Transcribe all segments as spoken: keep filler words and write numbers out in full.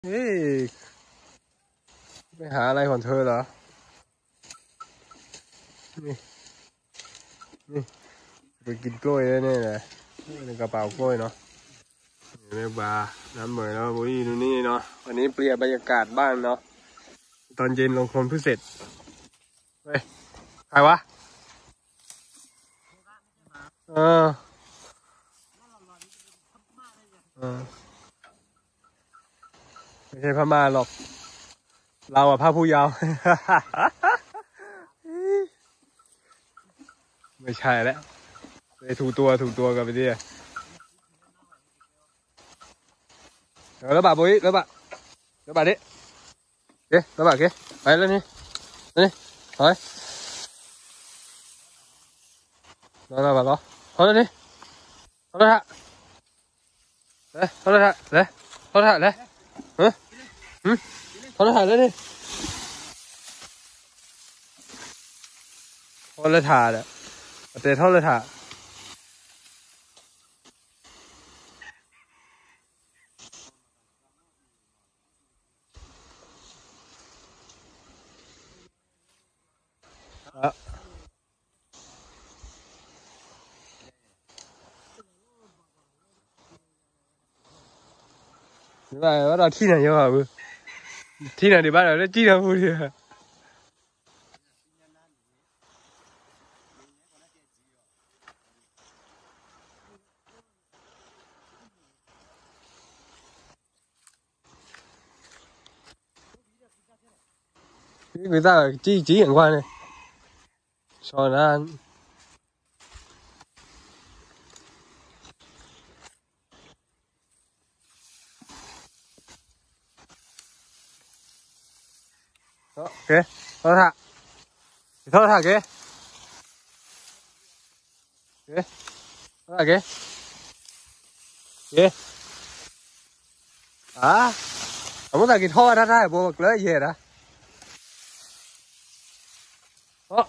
เฮ้ยไปหาอะไรของเธอเหรอนี่นี่ไปกินกล้วยได้แน่เลยในกระเป๋ากล้วยเนาะในบาร์น้ำเหมยเนาะบุรีดูนี่เนาะวันนี้เปลี่ยนบรรยากาศบ้างเนาะตอนเย็นลงโคลนเพิ่งเสร็จเฮ้ยใครวะเออเออไม่ใช่พม่าหรอกเราอะผ้าผู้เยาว์ ไม่ใช่แล้วไปถูตัวถูตัวกันไปดิแล้วบะบุ้ยแล้วบะแล้วบะดิเอ๊ะแล้วบะเก๋ไปแล้วนี่นี่ถอยรอรอรอถอยแล้วนี่ถอยแล้วฮะเอ๊ะถอยแล้วฮะเอ๊ะถอยแล้วฮะเอ๊ะฮะฮึถอยแล้วฮะเลยนี่ถอยแล้วฮะเนี่ยเตะถอยแล้วฮะนี่ว่าเราที่ไหนยังไงบุที่ไหนดีบ้านเราได้ที่ไหนบุรีngười ta chỉ chỉ hiện quan này sau đó đó kìa thôi thả thôi thả kìa kìa thôi thả kìa kìa à không có thả kìa thôi ra ra bộ bật lấy về đã đó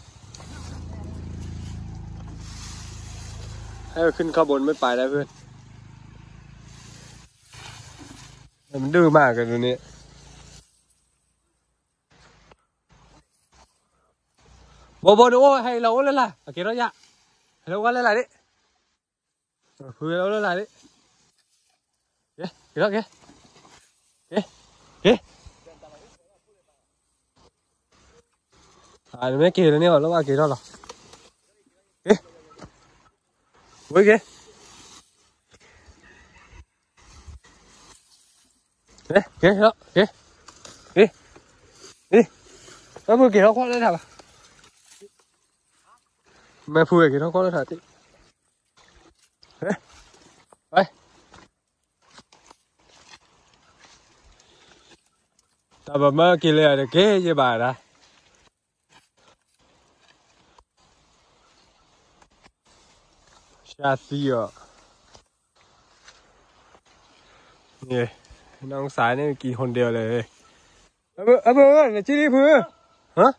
ให้ขึ้นข้างบนไม่ไปแล้วเพื่อนมันดื้อมากกันตัวนี้บอบดูให้เราเล่นละโอเคแล้วยะให้เราเล่นอะไรดิเพื่อเราเล่นอะไรดิเก๋เก๋แล้วเก๋เก๋เก๋อ่าไม่เก๋แล้วเนี่ยแล้วว่าเก๋แล้วหรอเก๋เว้ยเก๋เก๋เก๋แล้วเก๋เก๋นี่แล้วมือเก๋แล้วคว้าได้ทำอ่ะแม่พูดอย่างนี้เขาก็ได้ถ่ายติเฮ้ยไปแต่แบบเมื่อกี้เลยอะเก๋ยี่บาทนะชาซีอ่ะนี่น้องสายนี่กินคนเดียวเลยเออเออเออเนี่ยจีนี่พูดฮะ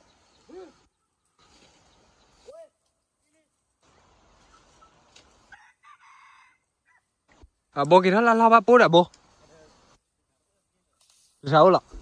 à bố kia nó là lao ba bố đã bố sáu lọ